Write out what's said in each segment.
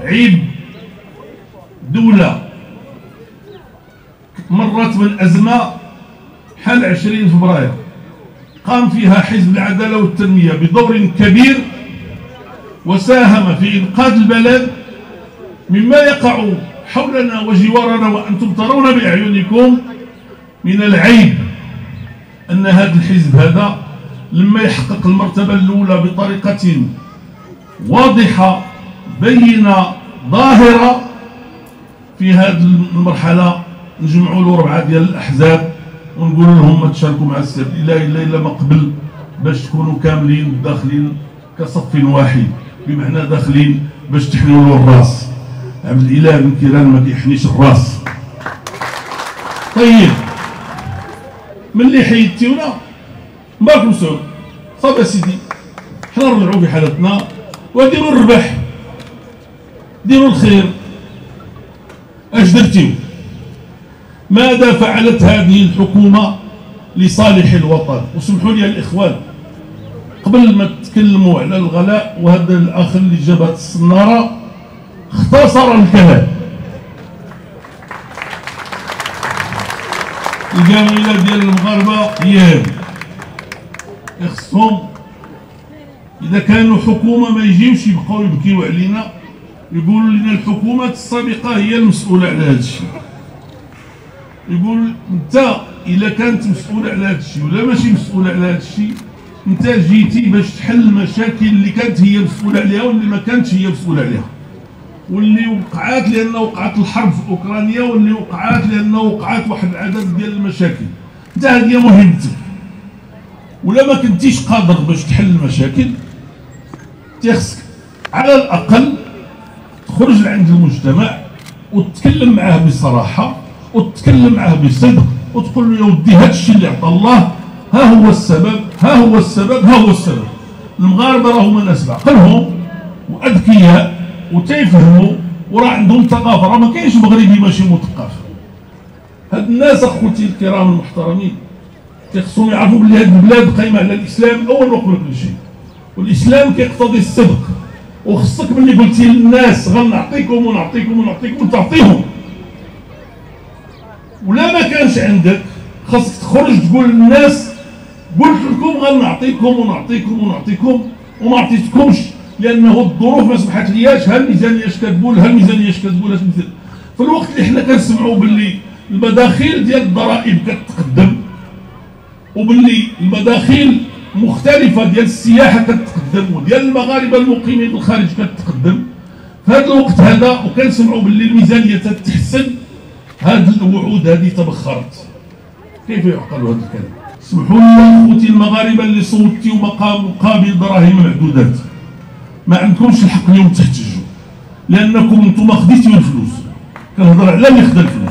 عيب دولة مرت من أزمة حال 20 فبراير قام فيها حزب العدالة والتنمية بدور كبير وساهم في إنقاذ البلد مما يقع حولنا وجوارنا وأنتم ترون بأعينكم من العيب أن هذا الحزب هذا لما يحقق المرتبة الأولى بطريقة واضحة بينة ظاهرة في هذه المرحلة نجمعوا له 4 ديال الأحزاب ونقول لهم ما تشاركوا مع السبيل إلا ما قبل باش تكونوا كاملين داخلين كصف واحد، بمعنى داخلين باش تحنوا له الراس. عبد الإله بن كيران ما كيحنيش الراس. طيب ملي حيدتيونا مبارك مسعود صافي سيدي حنا نرجعوا في حالتنا وديروا الربح ديروا الخير. اش درتيو؟ ماذا فعلت هذه الحكومة لصالح الوطن؟ وسمحوا لي الإخوان قبل ما تتكلموا على الغلاء، وهذا الأخ اللي جابت الصنارة اختصر الكلام. الجميلة ديال المغاربة هي خصهم إذا كانوا حكومة ما يجيوش يبقاو يبكيو علينا يقولوا لنا الحكومات السابقة هي المسؤولة على هذا الشيء. يقول انت الا كانت مسؤوله على هذا الشيء ولا ماشي مسؤوله على هذا الشيء، انت جيتي باش تحل المشاكل اللي كانت هي مسؤوله عليها واللي ما كانتش هي مسؤوله عليها، واللي وقعات لان وقعت الحرب في اوكرانيا، واللي وقعات لان وقعات واحد العدد ديال المشاكل. انت هذه مهمتك، ولا ما كنتيش قادر باش تحل المشاكل تيخصك على الاقل تخرج لعند المجتمع وتتكلم معاه بصراحه وتتكلم معاه بصدق وتقول له يا ودي هذا الشيء اللي عطى الله ها هو السبب ها هو السبب ها هو السبب. المغاربه راهم ناس بعقلهم واذكياء وتيفهموا وراه عندهم ثقافه، راه ما كاينش مغربي ماشي مثقف. هاد الناس اخوتي الكرام المحترمين خصهم يعرفوا بلي هاد البلاد قايمه على الاسلام اول وقبل كل شيء، والاسلام كيقتضي الصدق، وخصك ملي قلتي للناس غنعطيكم ونعطيكم ونعطيكم وتعطيهم، ولا ما كانش عندك خاصك تخرج تقول للناس قلت لكم غنعطيكم ونعطيكم ونعطيكم وما عطيتكمش لانه الظروف ما سمحت لياش. ها الميزانيه اش كتقول، ها الميزانيه اش كتقول. في الوقت اللي حنا كنسمعوا باللي المداخيل ديال الضرائب كتقدم وباللي المداخيل مختلفه ديال السياحه كتقدم وديال المغاربه المقيمين بالخارج كتقدم في هذا الوقت هذا، وكنسمعوا باللي الميزانيه تتحسن، هذه الوعود هذه تبخرت. كيف يعقل هذا الكلام؟ اسمحوا لي اخوتي المغاربه اللي صوتيوا مقابل دراهم معدودات، ما عندكمش الحق اليوم تحتجوا لانكم انتم خديتوا الفلوس. كنهضر على اللي خدا الفلوس.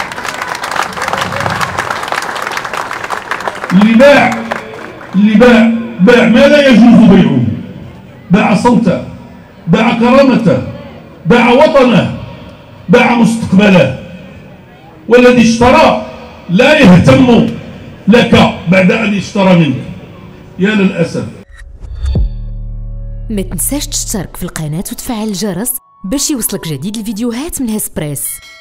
اللي باع ما لا يجوز بيعه، باع صوته، باع كرامته، باع وطنه، باع مستقبله. والذي اشترى لا يهتم لك بعد أن اشترى منك. يا للأسف. ما تنساش تشترك في القناة وتفعل الجرس باش يوصلك جديد الفيديوهات من هسبريس.